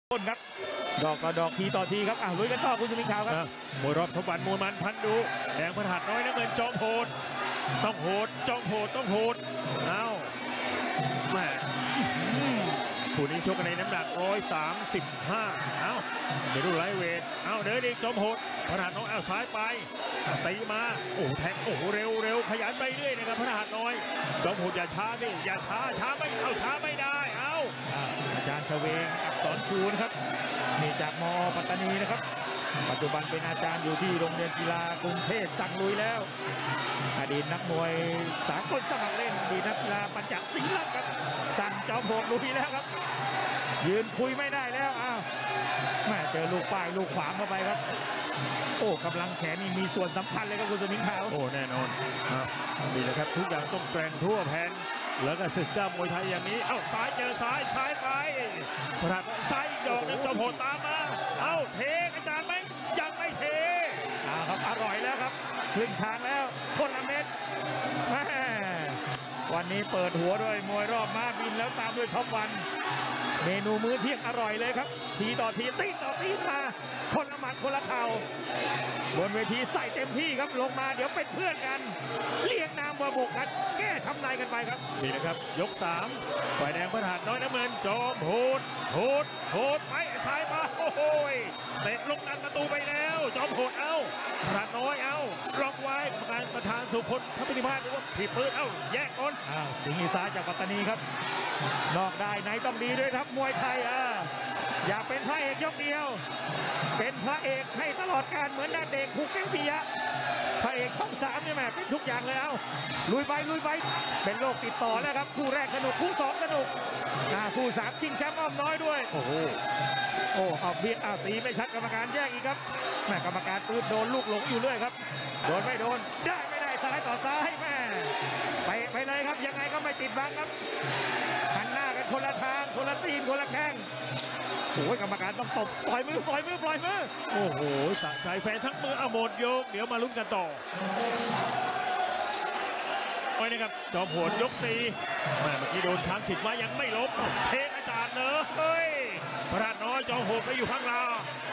ต้นครับดอกต่อดอกทีต่อทีครับลุยกันต่อคุณสุมิงขาวครับมวยรอบทวันมวยมันพันดุแดงพระหัตถ์น้อยน้ำเงินจอมโหดต้องโหดจอมโหดต้องโหดแม่ผู้นี้ชกกันในน้ำหนัก135เดี๋ยวดูไลท์เวทเดินอีกจอมโหดพระหัตถ์น้อยซ้ายไปตีมาแทงเร็วขยันไปเรื่อยนะครับพระหัตถ์น้อยจอมโหดอย่าช้าดิอย่าช้าไม่ช้าไม่ได้อาจารย์เฉวงอักษรชูนะครับนี่จากม.ปัตตานีนะครับปัจจุบันเป็นอาจารย์อยู่ที่โรงเรียนกีฬากรุงเทพสั่งลุยแล้วอดีตนักมวยสากลสมัครเล่นอดีตนักกีฬาปัญจศรีลักษณ์ครับสั่งจอมโหดลุยแล้วครับยืนคุยไม่ได้แล้วแม่เจอลูกป้ายลูกขวางเข้าไปครับกำลังแขนนี่มีส่วนสำคัญเลยครับคุณสมิงขาวแน่นอนนี่แหละครับทุกอย่างต้องแกร่งทั่วแผ่นแล้วก็ศึกก้ามวยไทยอย่างนี้ซ้ายเจอซ้ายไปพระหัตถ์ซ้ายอีกดอกหนึ่งจอมโหดตามมาเทอาจารย์ไหมยังไม่เทครับอร่อยแล้วครับขึ้นทางแล้วคนละเม็ดวันนี้เปิดหัวด้วยมวยรอบม้าบินแล้วตามด้วยท็อปวันเมนูมื้อเที่ยงอร่อยเลยครับทีต่อทีตีต่อตีมาคนละหมัดคนละเข่าบนเวทีใส่เต็มที่ครับลงมาเดี๋ยวเป็นเพื่อนกันเรียกนามว่าบุกกันแก้ทำนายกันไปครับนี่นะครับยก3ฝ่ายแดงพระหัตถ์น้อยน้ำเงินจอมโหดไปซ้ายมาเตะลงนันประตูไปแล้วจอมโหดพระหัตถ์น้อยล็อกไว้กรรมการประธานสุพลทัพพินิพาสหรือว่าผิดปืนแยกก่อนสิงห์อีสานจากปัตตานีครับนอกได้ไหนต้องดีด้วยครับมวยไทยอย่าเป็นพระเอกยกเดียวเป็นพระเอกให้ตลอดการเหมือนนาเด็กภูเก็ตปิยะพระเอกช่อง3นี่แม่เป็นทุกอย่างเลยลุยไปเป็นโรคติดต่อแล้วครับคู่แรกสนุกคู่2สนุกคู่3ชิงแชมป์อ้อมน้อยด้วยเอาเบียดตีไม่ชัดกรรมการแย่งอีกครับแม่กรรมการปืนโดนลูกหลงอยู่เรื่อยครับโดนไม่โดนได้ไม่ได้ซ้ายต่อซ้ายแม่ไปเลยครับยังไงก็ไม่ติดบังครับหันหน้ากันคนละทางคนละตีนคนละแข้งกรรมการต้องตบปล่อยมือสะใจแฟนทั้งมือหมดยกเดี๋ยวมาลุ้นกันต่อไปนะครับจอมโหดยก4เมื่อกี้โดนช้างฉิดมายังไม่ล้มเทอาจารย์พระหัตถ์น้อยจอมโหดไปอยู่ข้างล่าง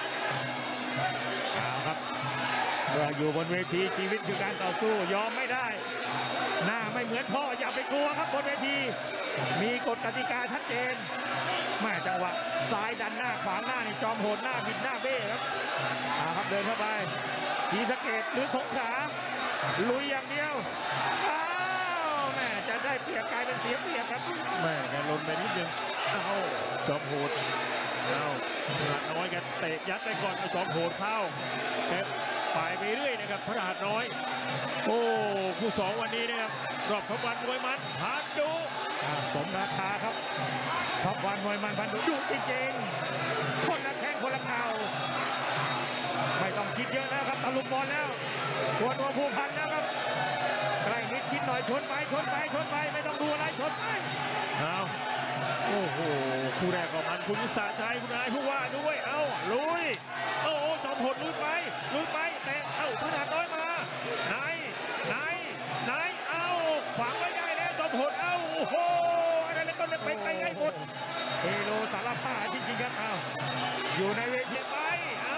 ครับเมื่ออยู่บนเวทีชีวิตคือการต่อสู้ยอมไม่ได้หน้าไม่เหมือนพ่ออย่าไปกลัวครับบนเวทีมีกฎกติกาชัดเจนแม่จังหวะซ้ายดันหน้าขวางหน้านี่จอมโหดหน้าบิดหน้าเบ้ครับครับเดินเข้าไปศรีสะเกษหรือสงขลาลุยอย่างเดียวแม่จะได้เปรียบกลายเป็นเสียเปรียบครับแม่แกลนไปนิดนึงจอมโหดพระหัตถ์น้อยแกเตะยัดไปก่อนจอมโหดเข้าไปเรื่อยนะครับพระหัตถ์น้อยคู่2วันนี้นะครับรอบท็อปวันมวยมันพันดุสมราคาครับท็อปวันมวยมันพันดุดุจริงๆคนละแข้งคนละเข่าไม่ต้องคิดเยอะแล้วครับตะลุมบอลแล้วตัวผูกพันแล้วครับใกล้นิดคิดหน่อยชนไปไม่ต้องดูอะไรชนไปคู่แรกของมันคุณสะใจคุณนายผู้ว่าด้วยลุยจอมโหดลุยไปแต่พระหัตถ์น้อยมาไหนขวางไม่ได้แล้วจอมโหดอะไรแล้วก็ไปให้หมดเฮโลสารพัดจริงๆครับอยู่ในเวทีไป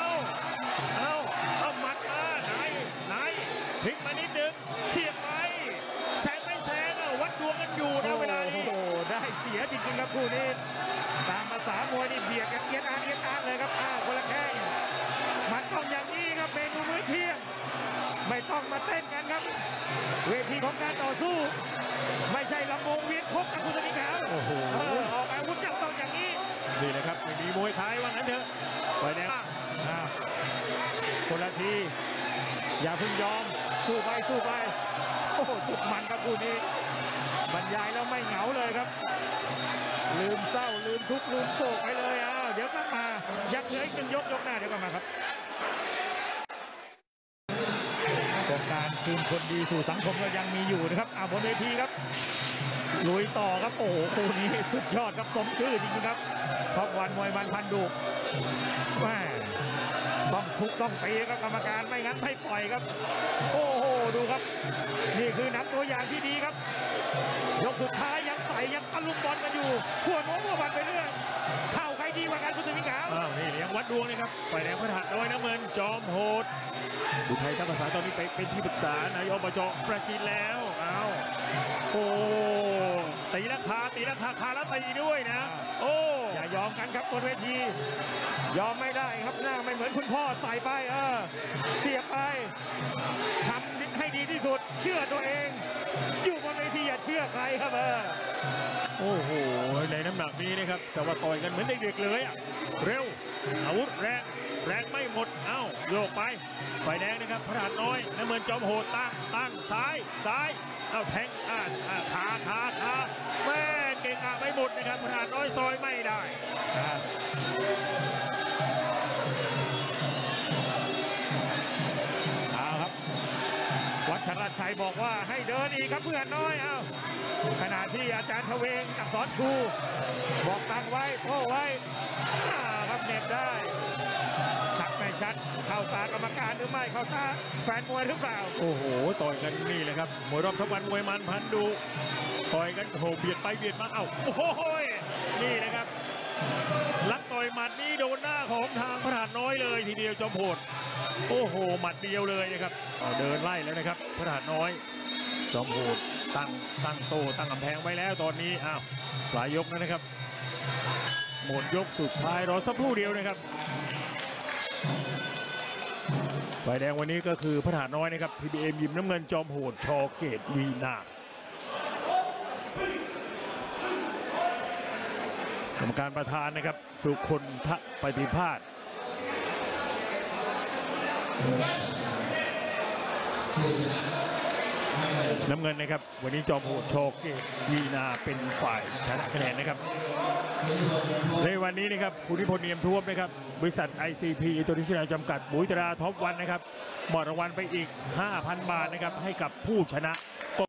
หมัดมาไหนพลิกมานิดนึงเสียบไปแซงไม่แซงวัดดวงกันอยู่นะเวลานี้ได้เสียจริงๆครับคู่นี้ตามภาษามวยนี่เบียดกันเอียดอาร์เลยครับคนละแข้งมันต้องอย่างนี้ครับเมนูมื้อเที่ยงไม่ต้องมาเต้นกันครับเวทีของการต่อสู้ไม่ใช่ลำวงเวียนครบกับคุณสมิงขาวออกอาวุธต้องอย่างนี้นี่นะครับไม่มีมวยไทยว่างั้นเถอะไปแน่คนละทีอย่าเพิ่งยอมสู้ไปสุดมันครับคู่นี้บรรยายแล้วไม่เหงาเลยครับลืมเศร้าลืมทุกข์ลืมโศกไปเลยเดี๋ยวกลับมายักเหลืออีก1ยกหน้าเดี๋ยวกลับมาครับโครงการคืนคนดีสู่สังคมก็ยังมีอยู่นะครับบนเวทีครับลุยต่อครับคู่นี้สุดยอดครับสมชื่อจริงๆครับท็อปวันมวยมันพันดุแม่ต้องทุกต้องตีครับกรรมการไม่งั้นไม่ปล่อยครับดูครับนี่คือนับตัวอย่างที่ดีครับยกสุดท้ายยังใส่ยังตะลุมบอลกันอยู่หัวโน้มหัวบันไปเรื่อยเข้าใครดีกว่ากันคุณสุวิขาวนี่ยังวัดดวงนะครับฝ่ายแดงพระหัตถ์น้อยน้ำเงินจอมโหดอุทัยธรรมศาสตร์ตอนนี้ไปเป็นที่ปรึกษานายกอบจปราจีนแล้วโอ้ตีราคาคาแล้วตีด้วยนะโอ้อย่ายอมกันครับบนเวทียอมไม่ได้ครับหน้าไม่เหมือนคุณพ่อใส่ไปเสียบไปทำให้ดีที่สุดเชื่อตัวเองอยู่บนเวทีอย่าเชื่อใครครับโอ้โหในน้ำหนักนี้นะครับแต่ว่าต่อยกันเหมือนเด็กๆเลยเร็วอาวุธแรงไม่หมดโยกไปฝ่ายแดงนะครับพระหัตถ์น้อยน้ำเงินจอมโหดตั้งซ้ายแทงขาแม่เก่งไม่หมดนะครับพระหัตถ์น้อยซอยไม่ได้ครับวัชรชัยบอกว่าให้เดินอีกครับเพื่อนน้อยขณะที่อาจารย์ทเวงอักษรชูบอกตั้งไว้โต้ไว้ครับเน็บได้ชัดไม่ชัดเข้าตากรรมการหรือไม่เข้าตาแฟนมวยหรือเปล่าโอ้โหต่อยกันนี่เลยครับมวยรอบทั้งวันมวยมันพันดูต่อยกันโหเบียดไปเบียดมาโอ้โหนี่นะครับลักต่อยหมัดนี่โดนหน้าของทางพระหัตถ์น้อยเลยทีเดียวจอมโหดโอ้โหหมัดเดียวเลยนะครับเดินไล่แล้วนะครับพระหัตถ์น้อยจอมโหดตั้งโตตั้งกำแพงไว้แล้วตอนนี้ปลายยกนะครับหมดยกสุดท้ายรอสักครู่เดียวนะครับฝ่ายแดงวันนี้ก็คือพระหัตถ์น้อยนะครับ PBM ยิมน้ำเงินจอมโหดชอเกตวีนากรรมการประธานนะครับสุคนทะปฏิภาสน้ำเงินนะครับวันนี้จอมโหดชอเกตวีนาเป็นฝ่ายชนะคะแนนนะครับในวันนี้นะครับคุณนิพนธ์เนียมท่วมนะครับบริษัท ICP ตัวนิชนาจำกัดบุยตราท็อปวันนะครับมอบรางวัลไปอีก 5,000 บาทนะครับให้กับผู้ชนะ